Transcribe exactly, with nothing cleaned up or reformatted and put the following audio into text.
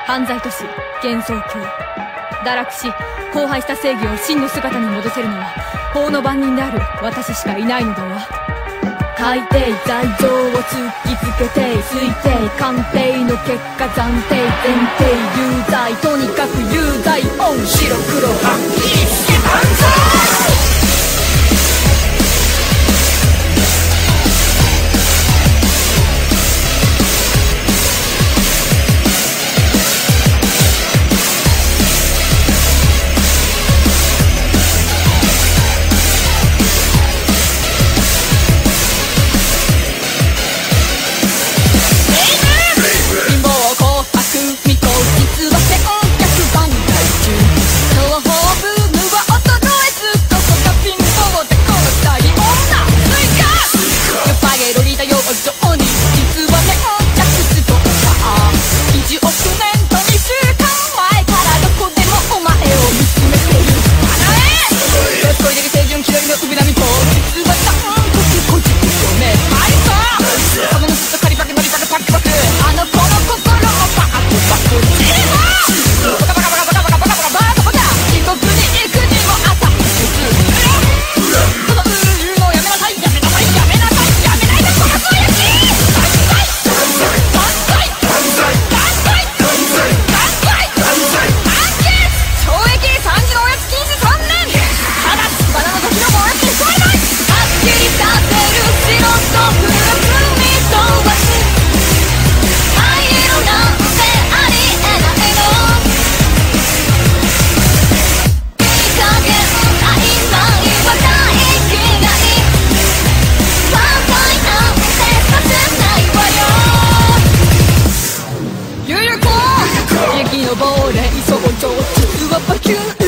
犯罪都市幻想郷。堕落し荒廃した正義を真の姿に戻せるのは法の番人である私しかいないのだわ。海底罪状を突きつけて推定鑑定の結果暫定前提有罪とにかく有罪オン白黒はっきりつけたんぞ。暴れ急ご実はバキュン